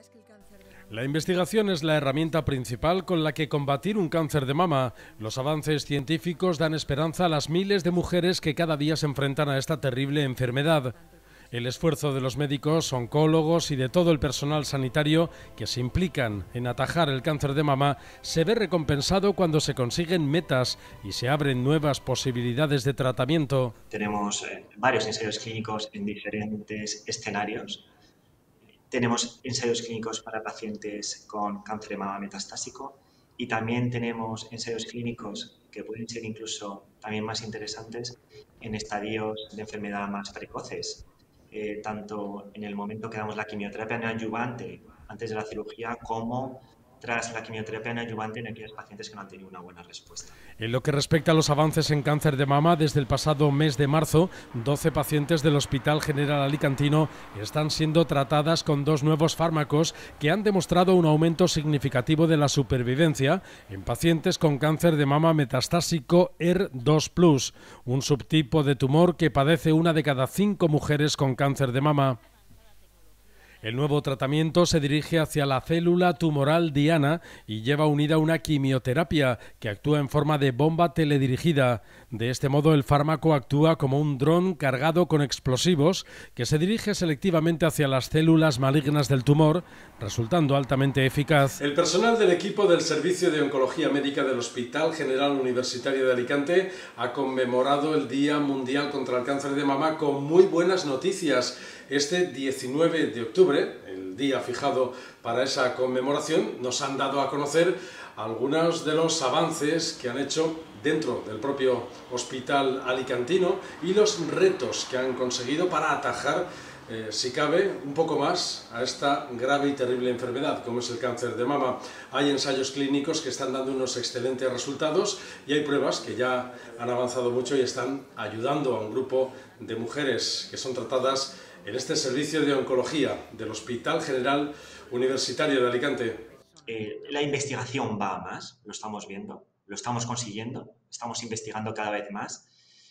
La investigación es la herramienta principal con la que combatir un cáncer de mama. Los avances científicos dan esperanza a las miles de mujeres que cada día se enfrentan a esta terrible enfermedad. El esfuerzo de los médicos, oncólogos y de todo el personal sanitario que se implican en atajar el cáncer de mama se ve recompensado cuando se consiguen metas y se abren nuevas posibilidades de tratamiento. Tenemos varios ensayos clínicos en diferentes escenarios. Tenemos ensayos clínicos para pacientes con cáncer de mama metastásico y también tenemos ensayos clínicos que pueden ser incluso también más interesantes en estadios de enfermedad más precoces. Tanto en el momento que damos la quimioterapia neoadyuvante antes de la cirugía como tras la quimioterapia neoadyuvante en aquellos pacientes que no han tenido una buena respuesta. En lo que respecta a los avances en cáncer de mama, desde el pasado mes de marzo, 12 pacientes del Hospital General Alicantino están siendo tratadas con 2 nuevos fármacos que han demostrado un aumento significativo de la supervivencia en pacientes con cáncer de mama metastásico ER2+, un subtipo de tumor que padece 1 de cada 5 mujeres con cáncer de mama. El nuevo tratamiento se dirige hacia la célula tumoral diana y lleva unida una quimioterapia que actúa en forma de bomba teledirigida. De este modo, el fármaco actúa como un dron cargado con explosivos que se dirige selectivamente hacia las células malignas del tumor, resultando altamente eficaz. El personal del equipo del Servicio de Oncología Médica del Hospital General Universitario de Alicante ha conmemorado el Día Mundial contra el Cáncer de Mama con muy buenas noticias. Este 19 de octubre, el día fijado para esa conmemoración, nos han dado a conocer algunos de los avances que han hecho dentro del propio hospital alicantino y los retos que han conseguido para atajar, si cabe, un poco más a esta grave y terrible enfermedad como es el cáncer de mama. Hay ensayos clínicos que están dando unos excelentes resultados y hay pruebas que ya han avanzado mucho y están ayudando a un grupo de mujeres que son tratadas en este servicio de oncología del Hospital General Universitario de Alicante. La investigación va a más, lo estamos viendo, lo estamos consiguiendo, estamos investigando cada vez más,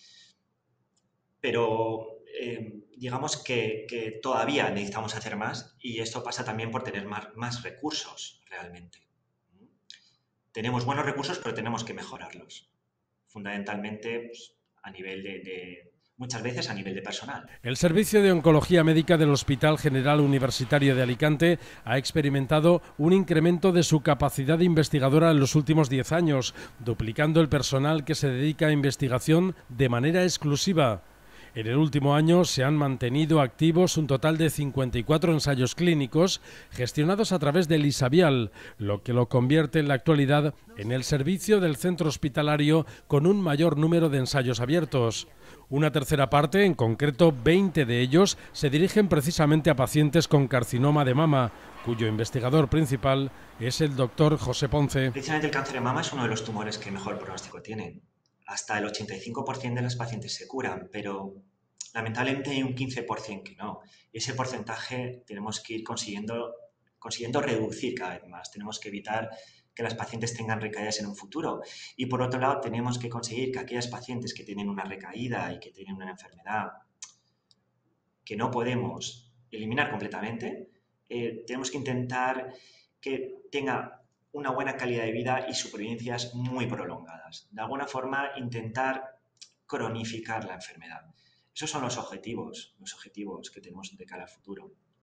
pero digamos que todavía necesitamos hacer más y esto pasa también por tener más recursos realmente. Tenemos buenos recursos, pero tenemos que mejorarlos, fundamentalmente pues, a nivel muchas veces a nivel de personal. El Servicio de Oncología Médica del Hospital General Universitario de Alicante ha experimentado un incremento de su capacidad investigadora en los últimos 10 años, duplicando el personal que se dedica a investigación de manera exclusiva. En el último año se han mantenido activos un total de 54 ensayos clínicos gestionados a través del ISABIAL, lo que lo convierte en la actualidad en el servicio del centro hospitalario con un mayor número de ensayos abiertos. Una tercera parte, en concreto 20 de ellos, se dirigen precisamente a pacientes con carcinoma de mama, cuyo investigador principal es el doctor José Ponce. Precisamente el cáncer de mama es uno de los tumores que mejor pronóstico tienen. Hasta el 85% de las pacientes se curan, pero lamentablemente hay un 15% que no. Y ese porcentaje tenemos que ir consiguiendo reducir cada vez más. Tenemos que evitar que las pacientes tengan recaídas en un futuro. Y por otro lado, tenemos que conseguir que aquellas pacientes que tienen una recaída y que tienen una enfermedad que no podemos eliminar completamente, tenemos que intentar que tenga una buena calidad de vida y supervivencias muy prolongadas. De alguna forma, intentar cronificar la enfermedad. Esos son los objetivos que tenemos de cara al futuro.